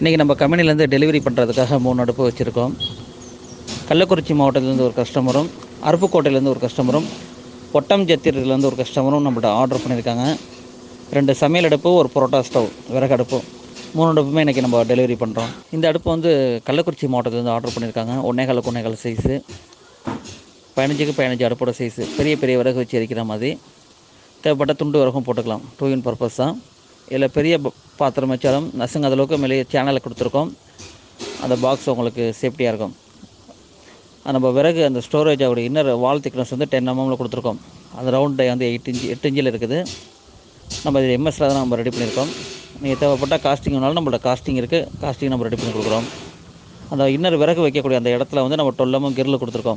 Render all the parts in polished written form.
இன்றைக்கி நம்ம கம்பெனிலேருந்து டெலிவரி பண்ணுறதுக்காக 3 அடுப்பு வச்சுருக்கோம். கள்ளக்குறிச்சி மாவட்டத்திலேருந்து ஒரு கஸ்டமரும், அருப்புக்கோட்டையிலேருந்து ஒரு கஸ்டமரும், ஒட்டம்சத்திரத்துலேருந்து ஒரு கஸ்டமரும் நம்மள்ட்ட ஆர்டர் பண்ணியிருக்காங்க. 2 சமையல் அடுப்பு, ஒரு பரோட்டா ஸ்டவ், விறகு அடுப்பு, 3 அடுப்புமே இன்றைக்கி நம்ம டெலிவரி பண்ணுறோம். இந்த அடுப்பு வந்து கள்ளக்குறிச்சி மாவட்டத்திலேருந்து ஆர்டர் பண்ணியிருக்காங்க. 1.25 1.25 சைஸு, 15க்கு 15 அடுப்போட சைஸு, பெரிய பெரிய விறகு வச்சு எரிக்கிற மாதிரி. தேவைப்பட்ட துண்டு விறகும் போட்டுக்கலாம். 2 இன் பர்பஸ் தான். இதில் பெரிய பாத்திரம் வச்சாலும் நசுங்காத அளவுக்கு மேலே சேனலை கொடுத்துருக்கோம். அந்த பாக்ஸ் உங்களுக்கு சேஃப்டியாக இருக்கும். நம்ம விறகு அந்த ஸ்டோரேஜ் ஆகுடைய இன்னர் வால் திக்னஸ் வந்து 10 mmல கொடுத்துருக்கோம். அந்த ரவுண்ட் டை வந்து 8 இன்ச்சில் இருக்குது. நம்ம இது எம்எஸ்ல தான் நம்ம ரெடி பண்ணியிருக்கோம். நீங்கள் தேவைப்பட்ட காஸ்டிங் வேணாலும் நம்மள்ட்ட காஸ்டிங் இருக்குது. காஸ்டிங் நம்ம ரெடி பண்ணி கொடுக்குறோம். அந்த இன்னர் விறகு வைக்கக்கூடிய அந்த இடத்துல வந்து நம்ம 12 mm கிரில் கொடுத்துருக்கோம்.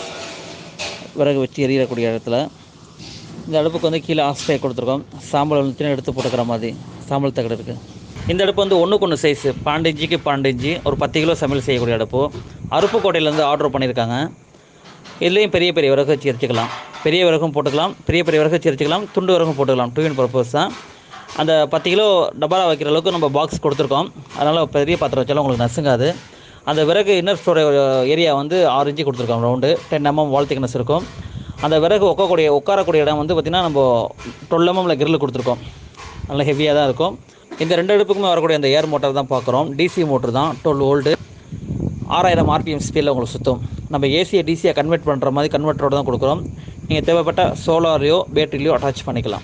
விறகு வச்சு எரியக்கூடிய இடத்துல. இந்த அடுப்புக்கு வந்து கீழே ஆஸ்ட்ரே கொடுத்துருக்கோம். சாம்பல் வந்துச்சுன்னா எடுத்து போட்டுக்கிற மாதிரி சாம்பல் தகடு இருக்குது. இந்த அடுப்பு வந்து 1:1 சைஸு, 12 இன்ச்சுக்கு 12 இன்ச்சு, ஒரு 10 கிலோ சமையல் செய்யக்கூடிய அடுப்பு. அருப்புக்கோட்டையிலேருந்து ஆர்டர் பண்ணியிருக்காங்க. இதுலேயும் பெரிய பெரிய விறகு வச்சு எரிச்சிக்கலாம். பெரிய விறகும் போட்டுக்கலாம், பெரிய பெரிய விறகு வச்சு எரிச்சிக்கலாம், துண்டு விறகும் போட்டுக்கலாம். 2 இன் பர்பஸ் தான். அந்த 10 கிலோ டப்பாரா வைக்கிற அளவுக்கு நம்ம பாக்ஸ் கொடுத்துருக்கோம். அதனால் பெரிய பாத்திரம் வச்சாலும் உங்களுக்கு நசுங்காது. அந்த விறகு இன்னர் ஸ்டோரேஜ் ஏரியா வந்து 6 இன்ச்சு கொடுத்துருக்கோம். ரவுண்டு 10 mm வால் திக்னஸ் இருக்கும். அந்த விறகு உட்காரக்கூடிய இடம் வந்து பார்த்திங்கன்னா நம்ம 12 mmல கிரில் கொடுத்துருக்கோம். நல்லா ஹெவியாக தான் இருக்கும். இந்த 2 அடுப்புக்குமே வரக்கூடிய அந்த ஏர் மோட்டார் தான் பார்க்குறோம். டிசி மோட்ரு தான், 12 வோல்ட்டு, 6000 RPM ஸ்பீடில் உங்களுக்கு சுற்றும். நம்ம ஏசியை டிசியாக கன்வெர்ட் பண்ணுற மாதிரி கன்வெர்ட்டரோடு தான் கொடுக்குறோம். நீங்கள் தேவைப்பட்ட சோலாரையோ பேட்டரிலையோ அட்டாச் பண்ணிக்கலாம்.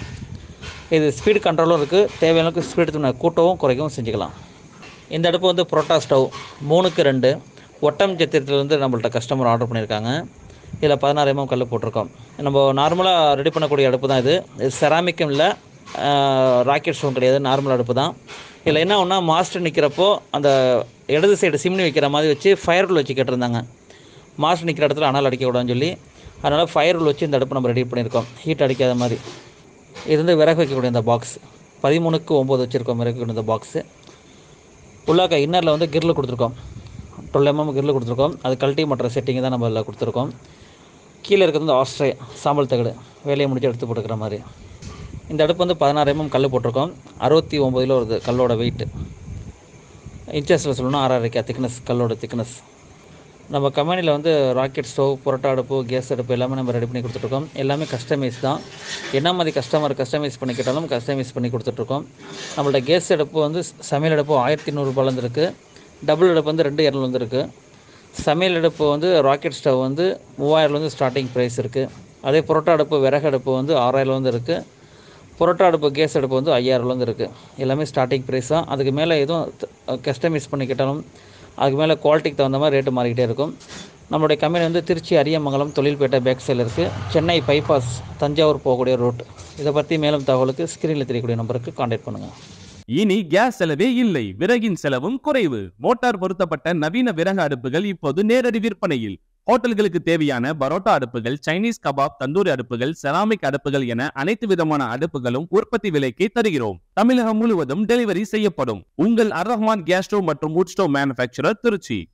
இது ஸ்பீடு கண்ட்ரோலும் இருக்குது. தேவையான அளவுக்கு ஸ்பீடு கூட்டவும் குறைக்கவும் செஞ்சுக்கலாம். இந்த அடுப்பு வந்து பரோட்டா ஸ்டவ் 3க்கு 2, ஒட்டம்சத்திரத்துலேருந்து நம்மள்ட்ட கஸ்டமர் ஆர்டர் பண்ணியிருக்காங்க. இதில் 16 mm கல் போட்டிருக்கோம். நம்ம நார்மலாக ரெடி பண்ணக்கூடிய அடுப்பு தான் இது. செராமிக்கும் இல்லை, ராக்கெட் ஸ்டோன் கிடையாது, நார்மல் அடுப்பு தான். இதில் என்ன ஒன்றா மாஸ்டர் நிற்கிறப்போ அந்த இடது சைடு சிம்னி வைக்கிற மாதிரி வச்சு ஃபயர் ரோல் வச்சு கேட்டிருந்தாங்க. மாஸ்டர் நிற்கிற இடத்துல அனல் அடிக்கக்கூடாதுன்னு சொல்லி, அதனால் ஃபயர் ரோல் வச்சு இந்த அடுப்பு நம்ம ரெடி பண்ணியிருக்கோம். ஹீட் அடிக்காத மாதிரி. இது வந்து விறகு வைக்கக்கூடிய இந்த பாக்ஸ் 13க்கு 9 வச்சுருக்கோம். விறகு வைக்கக்கூடிய இந்த பாக்ஸு உள்ளாக்க இன்னரில் வந்து கிரில் கொடுத்துருக்கோம். 12 mm கிரில் கொடுத்துருக்கோம். அது கல்ட்டி மற்ற செட்டிங்கு தான் நம்ம இதில் கொடுத்துருக்கோம். கீழே இருக்கிறது வந்து ஆஸ்ட்ரே சாம்பல் தகடு, வேலையை முடிச்சு எடுத்து போட்டுக்கிற மாதிரி. இந்த அடுப்பு வந்து 16 mm கல் போட்டிருக்கோம். 69 கிலோ வருது கல்லோட வெயிட்டு. இன்ச்சஸில் சொல்லணும்னா 6.5 திக்னஸ் கல்லோட திக்னஸ். நம்ம கம்பெனியில் வந்து ராக்கெட் ஸ்டவ், புரோட்டா அடுப்பு, கேஸ் அடுப்பு எல்லாமே நம்ம ரெடி பண்ணி கொடுத்துட்ருக்கோம். எல்லாமே கஸ்டமைஸ் தான். என்ன மாதிரி கஸ்டமர் கஸ்டமைஸ் பண்ணி கேட்டாலும் கஸ்டமைஸ் பண்ணி கொடுத்துட்ருக்கோம். நம்மள்ட்ட கேஸ் அடுப்பு வந்து சமையல் அடுப்பு 1300 ரூபாயிலேருந்து இருக்குது. டபுள் அடுப்பு வந்து 2200 இருக்குது. சமையல் அடுப்பு வந்து ராக்கெட் ஸ்டவ் வந்து 3000 ஸ்டார்டிங் ப்ரைஸ் இருக்குது. அதே புரோட்டா அடுப்பு விறகு அடுப்பு வந்து 6000 இருக்குது. புரோட்டா அடுப்பு கேஸ் அடுப்பு வந்து 5000 இருக்குது. எல்லாமே ஸ்டார்டிங் ப்ரைஸ் தான். அதுக்கு மேலே எதுவும் கஸ்டமைஸ் பண்ணிக்கிட்டாலும் அதுக்கு மேலே குவாலிட்டிக்கு தகுந்த மாதிரி ரேட்டு மாறிக்கிட்டே இருக்கும். நம்மளுடைய கம்பெனி வந்து திருச்சி அரியமங்கலம் தொழில்பேட்டை பேக் சைடில் இருக்குது. சென்னை பைபாஸ் தஞ்சாவூர் போகக்கூடிய ரூட். இதை பற்றி மேலும் தகவலுக்கு ஸ்க்ரீனில் தெரியக்கூடிய நம்பருக்கு கான்டாக்ட் பண்ணுங்கள். இனி கேஸ் செலவே இல்லை, விறகின் செலவும் குறைவு. மோட்டார் பொருத்தப்பட்ட நவீன விறகு அடுப்புகள் இப்போது நேரடி விற்பனையில். ஹோட்டல்களுக்கு தேவையான பரோட்டா அடுப்புகள், சைனீஸ் கபாப், தந்தூரி அடுப்புகள், செராமிக் அடுப்புகள் என அனைத்து விதமான அடுப்புகளும் உற்பத்தி விலைக்கு தருகிறோம். தமிழகம் முழுவதும் டெலிவரி செய்யப்படும். உங்கள் அர் ரஹ்மான் கேஸ் ஸ்டோவ் மற்றும் வுட் ஸ்டோவ் மேனுஃபேக்சரர், திருச்சி.